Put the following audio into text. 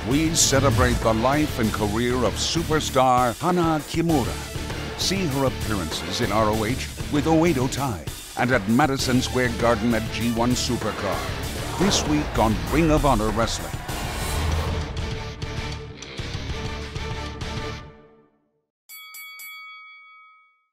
we celebrate the life and career of superstar Hana Kimura. See her appearances in ROH with Oedo Tai and at Madison Square Garden at G1 Supercard. This week on Ring of Honor Wrestling.